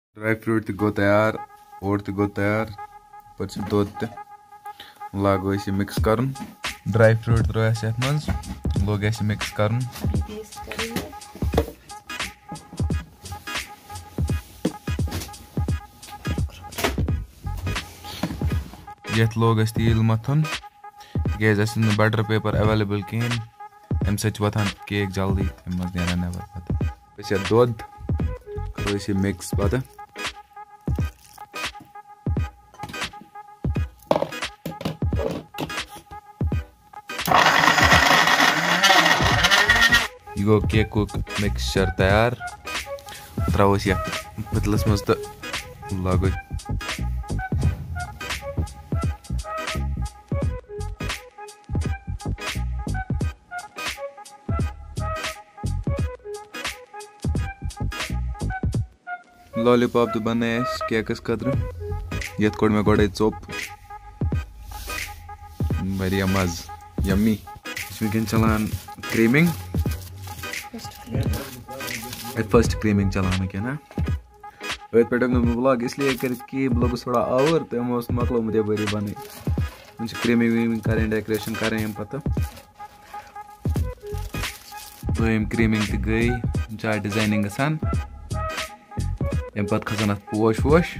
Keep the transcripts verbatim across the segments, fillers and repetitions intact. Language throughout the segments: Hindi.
ड्राई फ्रूट तो गो तैयार ओट तो गो तैयार पर दुध तो लागो इसे मिक्स कर ड्राई फ्रूट त्रो ये मज लोग ऐसे मिक्स कर ये लोग तेल मथन तक बटर पेपर अवेलेबल कहें अम सतान केक जल्दी अम मज ना नबर पे दुध करो मिक्स पत यह गो केक मिक्सचर तैयार त्रोस ये पतलस मज तो लागो लॉलीपॉप तो बने केकस खतर ये कोड़ मे गोड़े चोप बढ़िया मज यम्मी वह चलान क्रीमिंग फर्स्ट क्रीमिंग चलान क्या ना अत पे ब्लॉग इसलिए कर लोगस थोड़ा आवर तो मकलोमुत यपरी बन क्रीमिंग वीमिंग करें डेकोरेशन करें पता दोम क्रीमिंग तो गई चाय डिजाइनिंग गसान अम पे खसान अत पोश वोश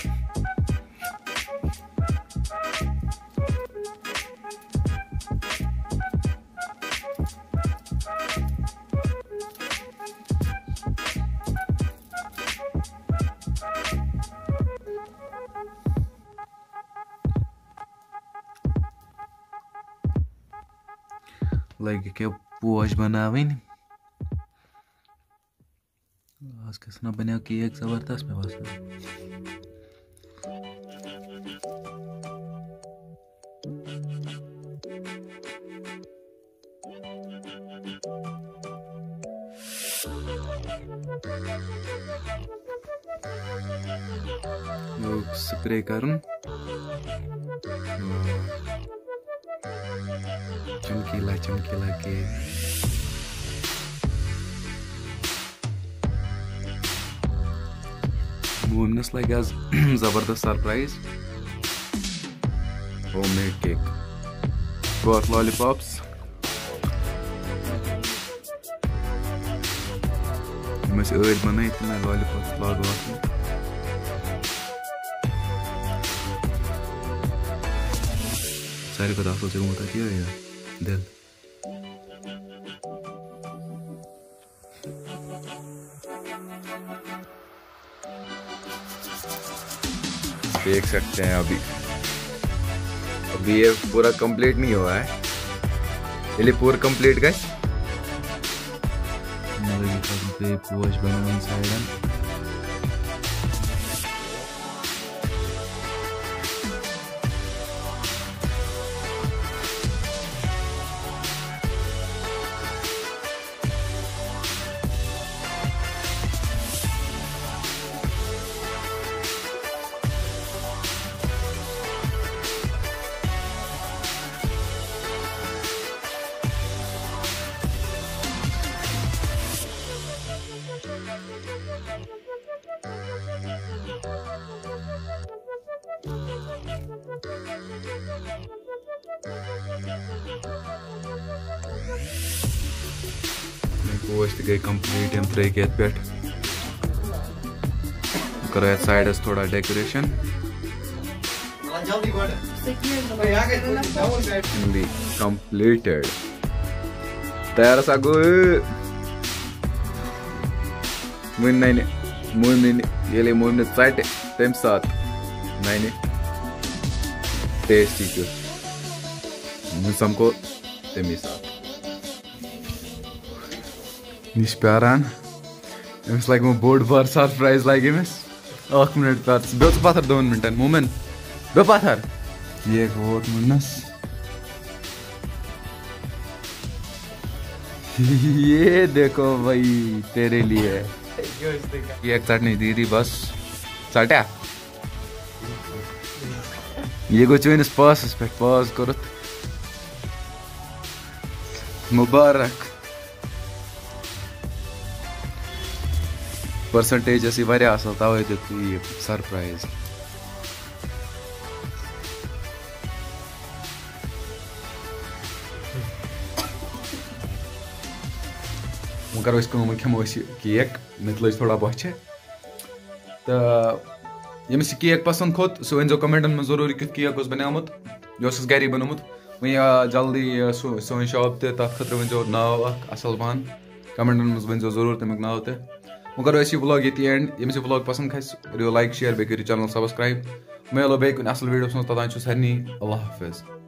लगे क्या पोश बनावन आज किस ना बने केक जबरदस्त में बस स्प्रे कर चमकीला चमकीला केक मोमनस लगे आज जबरदस्त surprise homemade cake got lollipops uh bun lollipops लागो सारे को दाखो दिल देख सकते हैं अभी अभी ये पूरा कंप्लीट नहीं हुआ है ये पूरा कंप्लीट गए पोश बना साइड पोश गई कंप्लीट हम त्रे ये पे करो साइडस थोड़ा डेकोरेशन कंप्लीटेड तैयार सा गो मुन मुन ये मुन चट तम सात नाइन टेस्टी मुन समको तमी सात निश प्यारान अमिस लगे बोड़ बार सरप्राइज लगे अमिस अख मिनट प्यार बे पथर दोन मिनटन मोमेन बे पथर ये वोट मुन्नस ये देखो भाई तेरे लिए ये एक चटनी दीदी बस चटा ये गो चुनिस पास पे पास करो मुबारक परसेंटेज ٲस یہِ واریاہ اَصٕل تَوَے دیُت یہِ سرپرایز. وۄنۍ کَرو أسۍ کٲم وۄنۍ کھٮ۪مو أسۍ یہِ کیک مےٚ تہِ لٔج تھوڑا بۄچھِ تہٕ ییٚمِس یہِ کیک پَسنٛد کھوٚت سُہ ؤنۍزیو کَمٮ۪نٛٹَن منٛز ضروٗری کیُتھ کیک اوس بَنیومُت یہِ اوس اَسہِ گَری بنومُت وۄنۍ جلدی سُہ سٲنۍ شاپ تہِ تَتھ خٲطرٕ ؤنۍزیو ناو اَکھ اَصٕل پَہَن کَمٮ۪نٛٹَن منٛز ؤنۍزیو ضروٗر تَمیُک ناو تہِ وۄنۍ کَرو أسۍ یہِ وٕلاگ ییٚتی اٮ۪نٛڈ ییٚمِس یہِ وٕلاگ پَسنٛد کھَسہِ کٔرِو لایک شِیَر بیٚیہِ کٔرِو چَنَل سَبسکرایب مِلو بیٚیہِ کُنہِ اَصٕل ویٖڈیوَس منٛز توٚتام چھُ سارنٕے اللہ حافِظ.